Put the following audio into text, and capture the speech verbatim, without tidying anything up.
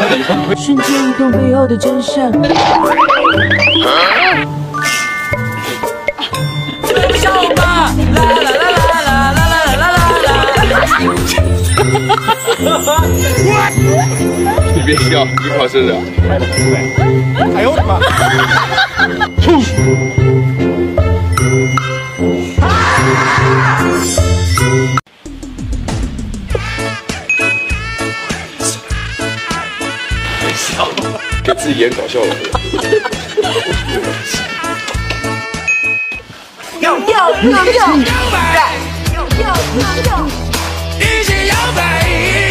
瞬间移动背后的真相。笑吧，啦啦啦啦啦啦啦啦啦啦！ 你别笑，你考试了。 哎呦我的妈！ 别笑，给自己演搞笑的。 摇摇摇摇，摇摇摇摇，一起摇摆。